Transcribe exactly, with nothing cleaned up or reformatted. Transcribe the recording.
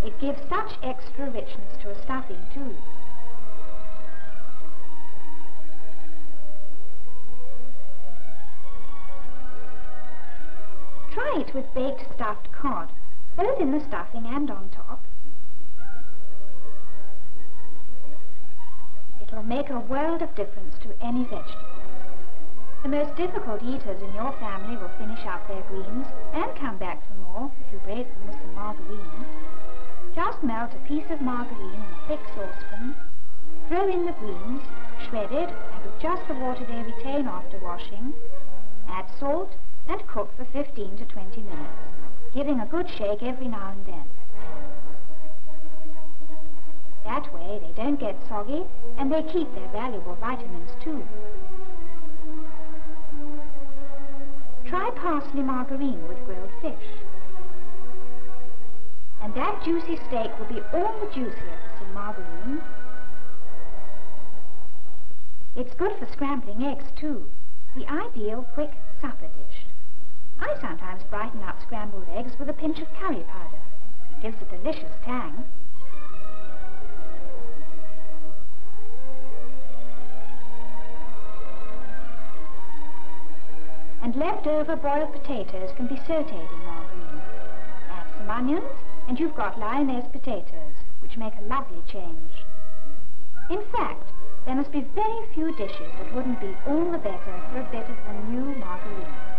It gives such extra richness to a stuffing too. Try it with baked stuffed cod, both in the stuffing and on top. It'll make a world of difference to any vegetable. The most difficult eaters in your family will finish up their greens and come back for more if you braise them with some margarine. Just melt a piece of margarine in a thick saucepan, throw in the greens, shredded and with just the water they retain after washing, add salt and cook for fifteen to twenty minutes, giving a good shake every now and then. That way they don't get soggy and they keep their valuable vitamins too. Try parsley margarine with grilled fish. And that juicy steak will be all the juicier for some margarine. It's good for scrambling eggs too, the ideal quick supper dish. I sometimes brighten up scrambled eggs with a pinch of curry powder. It gives a delicious tang. And leftover boiled potatoes can be sautéed in margarine. Add some onions, and you've got Lyonnaise potatoes, which make a lovely change. In fact, there must be very few dishes that wouldn't be all the better for a bit of the new margarine.